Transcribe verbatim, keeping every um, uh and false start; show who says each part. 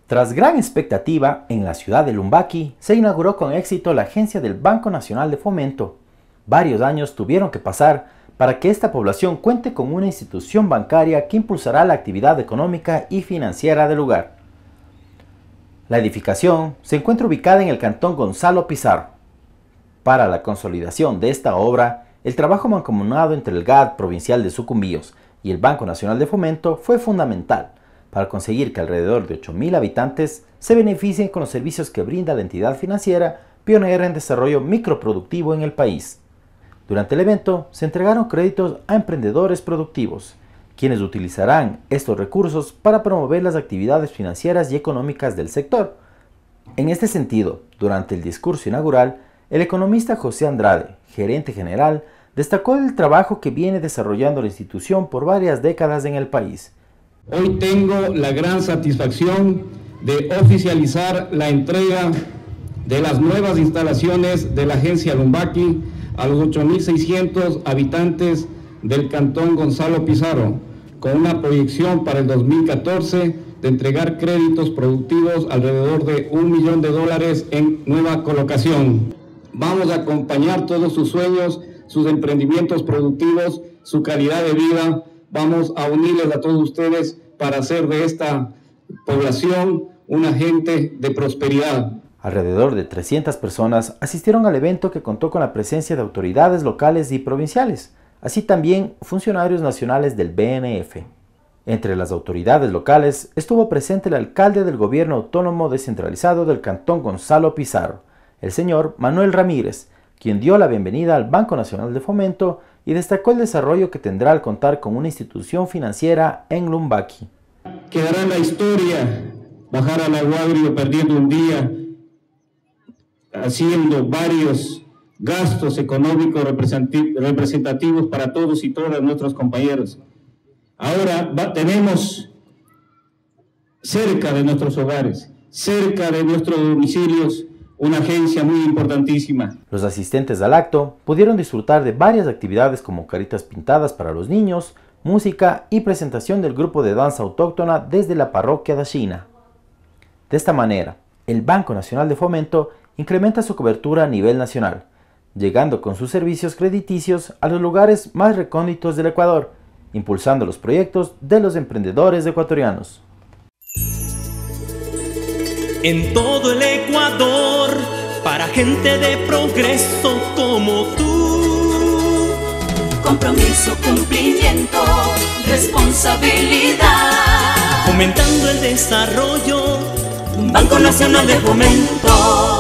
Speaker 1: Tras gran expectativa, en la ciudad de Lumbaki se inauguró con éxito la agencia del Banco Nacional de Fomento. Varios años tuvieron que pasar para que esta población cuente con una institución bancaria que impulsará la actividad económica y financiera del lugar. La edificación se encuentra ubicada en el cantón Gonzalo Pizarro. Para la consolidación de esta obra, el trabajo mancomunado entre el G A D provincial de Sucumbíos y el Banco Nacional de Fomento fue fundamental para conseguir que alrededor de ocho mil habitantes se beneficien con los servicios que brinda la entidad financiera pionera en desarrollo microproductivo en el país. Durante el evento se entregaron créditos a emprendedores productivos, quienes utilizarán estos recursos para promover las actividades financieras y económicas del sector. En este sentido, durante el discurso inaugural, el economista José Andrade, gerente general, destacó el trabajo que viene desarrollando la institución por varias décadas en el país.
Speaker 2: Hoy tengo la gran satisfacción de oficializar la entrega de las nuevas instalaciones de la agencia Lumbaki a los ocho mil seiscientos habitantes del cantón Gonzalo Pizarro, con una proyección para el dos mil catorce de entregar créditos productivos alrededor de un millón de dólares en nueva colocación. Vamos a acompañar todos sus sueños, sus emprendimientos productivos, su calidad de vida. Vamos a unirles a todos ustedes para hacer de esta población un agente de prosperidad.
Speaker 1: Alrededor de trescientas personas asistieron al evento, que contó con la presencia de autoridades locales y provinciales, así también funcionarios nacionales del B N F. Entre las autoridades locales estuvo presente el alcalde del Gobierno Autónomo Descentralizado del Cantón Gonzalo Pizarro, el señor Manuel Ramírez, quien dio la bienvenida al Banco Nacional de Fomento y destacó el desarrollo que tendrá al contar con una institución financiera en Lumbaki.
Speaker 2: Quedará en la historia bajar al Aguagrio perdiendo un día, haciendo varios gastos económicos representativos para todos y todas nuestros compañeros. Ahora va, tenemos cerca de nuestros hogares, cerca de nuestros domicilios, una agencia muy importantísima.
Speaker 1: Los asistentes al acto pudieron disfrutar de varias actividades como caritas pintadas para los niños, música y presentación del grupo de danza autóctona desde la parroquia de China. De esta manera, el Banco Nacional de Fomento incrementa su cobertura a nivel nacional, llegando con sus servicios crediticios a los lugares más recónditos del Ecuador, impulsando los proyectos de los emprendedores ecuatorianos.
Speaker 3: En todo el Ecuador, para gente de progreso como tú.
Speaker 4: Compromiso, cumplimiento, responsabilidad.
Speaker 3: Fomentando el desarrollo.
Speaker 4: Banco Nacional de Fomento.